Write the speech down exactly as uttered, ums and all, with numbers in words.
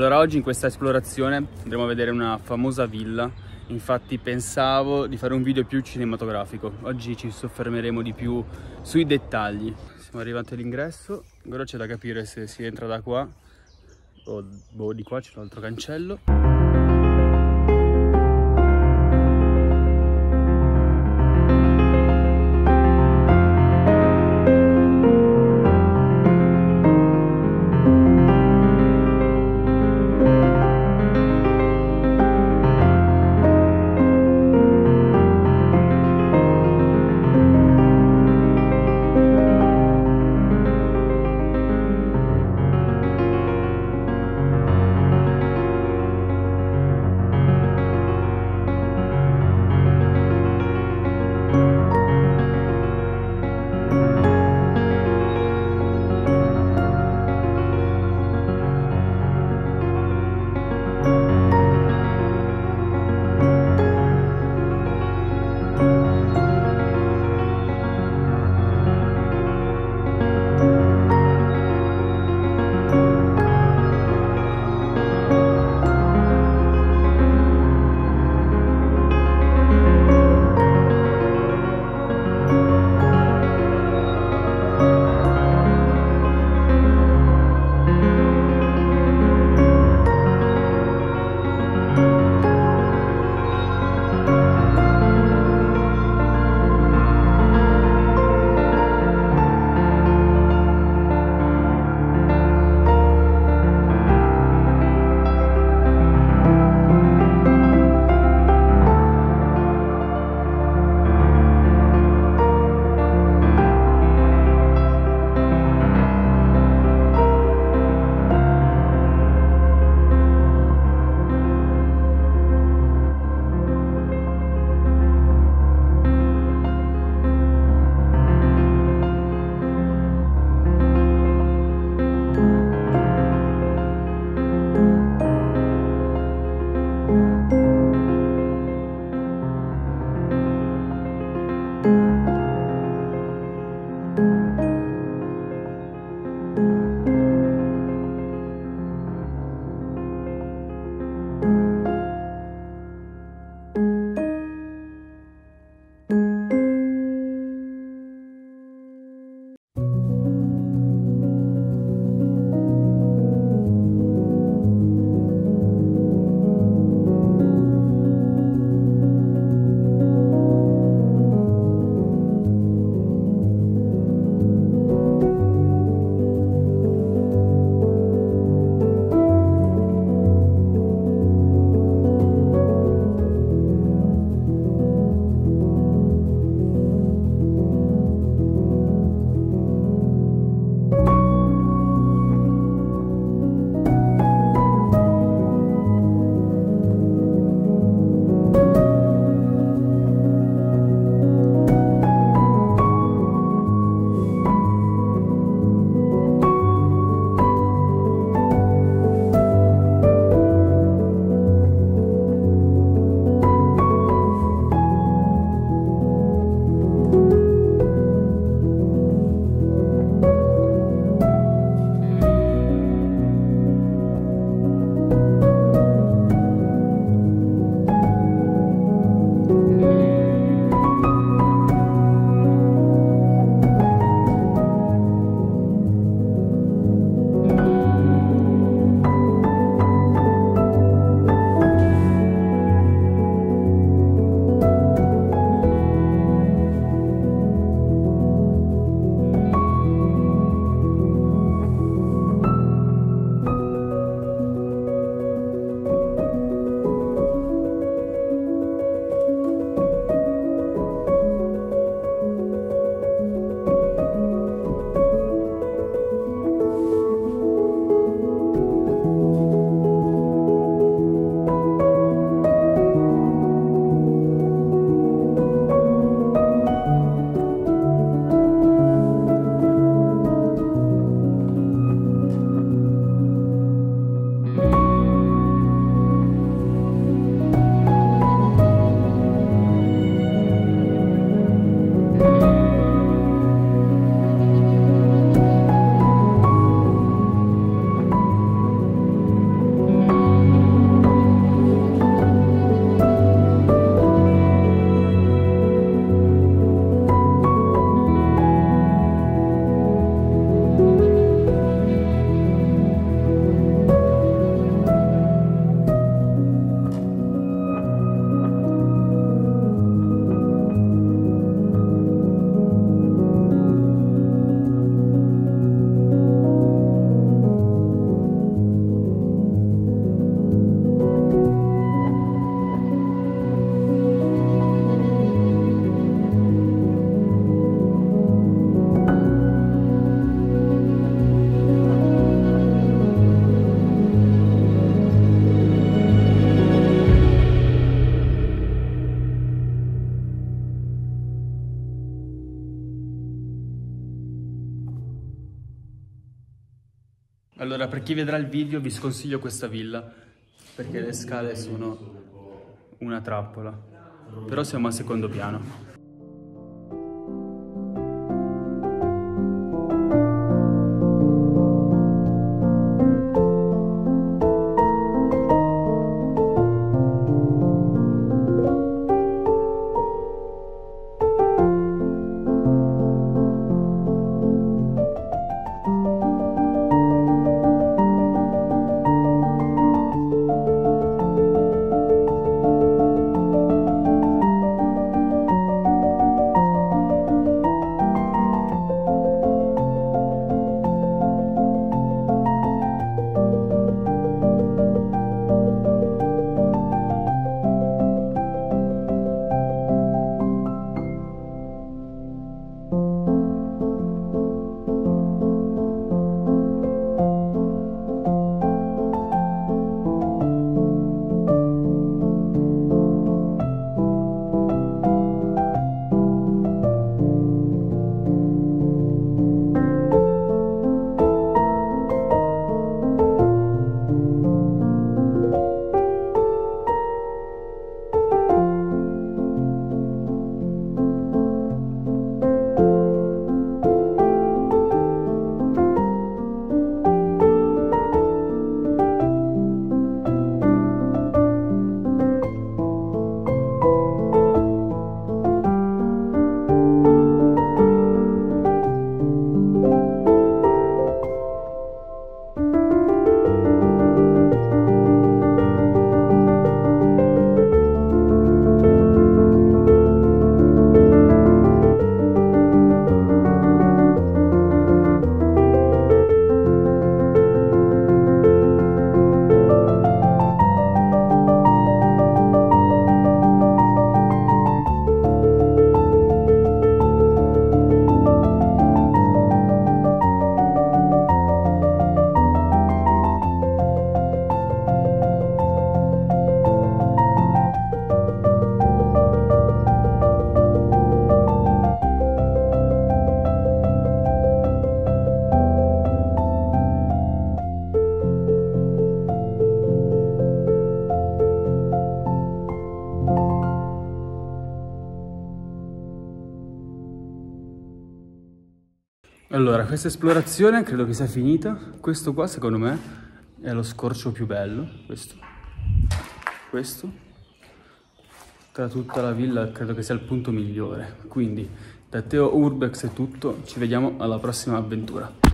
Allora, oggi in questa esplorazione andremo a vedere una famosa villa. Infatti pensavo di fare un video più cinematografico. Oggi ci soffermeremo di più sui dettagli. Siamo arrivati all'ingresso, ora c'è da capire se si entra da qua o boh, di qua c'è un altro cancello. Allora, per chi vedrà il video vi sconsiglio questa villa, perché le scale sono una trappola, però siamo al secondo piano. Allora, questa esplorazione credo che sia finita. Questo qua, secondo me, è lo scorcio più bello. Questo. Questo. Tra tutta la villa credo che sia il punto migliore. Quindi, da Teo Urbex è tutto. Ci vediamo alla prossima avventura.